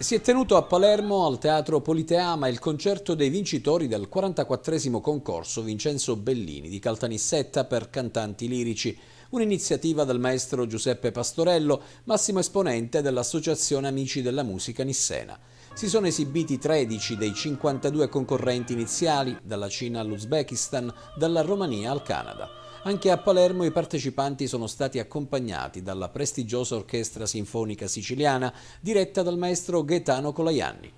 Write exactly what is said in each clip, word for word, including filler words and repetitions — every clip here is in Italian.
Si è tenuto a Palermo, al Teatro Politeama, il concerto dei vincitori del quarantaquattresimo concorso Vincenzo Bellini di Caltanissetta per cantanti lirici, un'iniziativa del maestro Giuseppe Pastorello, massimo esponente dell'Associazione Amici della Musica Nissena. Si sono esibiti tredici dei cinquantadue concorrenti iniziali, dalla Cina all'Uzbekistan, dalla Romania al Canada. Anche a Palermo i partecipanti sono stati accompagnati dalla prestigiosa Orchestra Sinfonica Siciliana, diretta dal maestro Gaetano Colaianni.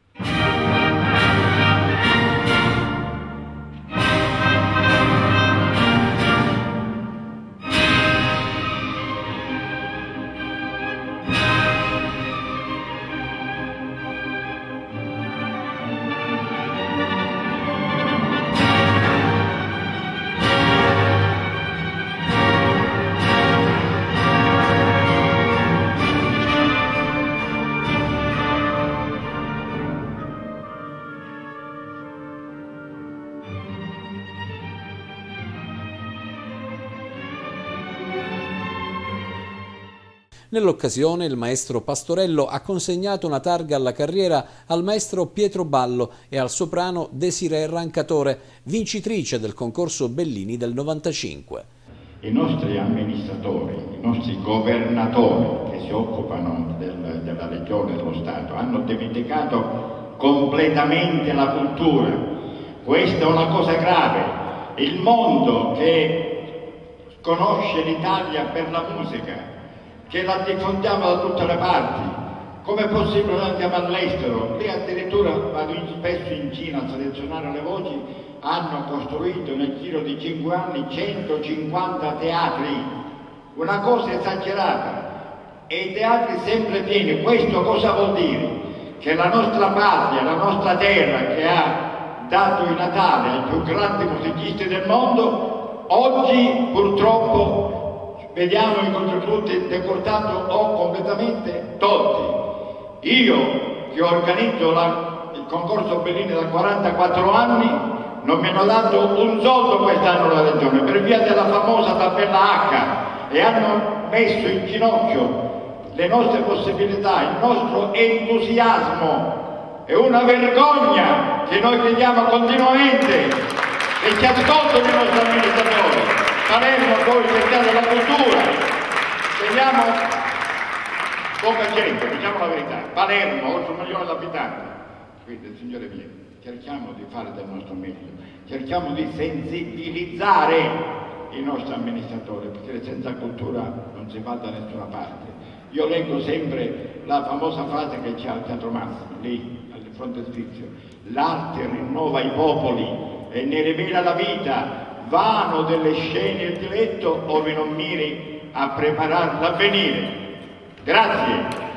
Nell'occasione il maestro Pastorello ha consegnato una targa alla carriera al maestro Pietro Ballo e al soprano Desirée Rancatore, vincitrice del concorso Bellini del novantacinque. I nostri amministratori, i nostri governatori che si occupano del, della regione e dello Stato hanno dimenticato completamente la cultura. Questa è una cosa grave. Il mondo che conosce l'Italia per la musica, che la diffondiamo da tutte le parti, come è possibile noi andiamo all'estero? Lì addirittura vado in, spesso in Cina a selezionare le voci, hanno costruito nel giro di cinque anni centocinquanta teatri, una cosa esagerata, e i teatri sempre pieni. Questo cosa vuol dire? Che la nostra patria, la nostra terra che ha dato i Natale ai più grandi musicisti del mondo, oggi purtroppo vediamo i contributi decurtati o completamente tolti. Io che organizzo la, il concorso Bellini da quarantaquattro anni, non mi hanno dato un soldo quest'anno la regione per via della famosa tabella H, e hanno messo in ginocchio le nostre possibilità, il nostro entusiasmo. È una vergogna che noi chiediamo continuamente e ci ascoltano i nostri amministratori. Palermo poi cerchiamo la cultura, teniamo poca gente, diciamo la verità. Palermo, oltre un milione di abitanti, quindi signore mie, cerchiamo di fare del nostro meglio, cerchiamo di sensibilizzare i nostri amministratori, perché senza cultura non si va da nessuna parte. Io leggo sempre la famosa frase che c'è al Teatro Massimo, lì al frontespizio: l'arte rinnova i popoli e ne rivela la vita. Vano delle scene il diletto ove non miri a preparare l'avvenire. Grazie.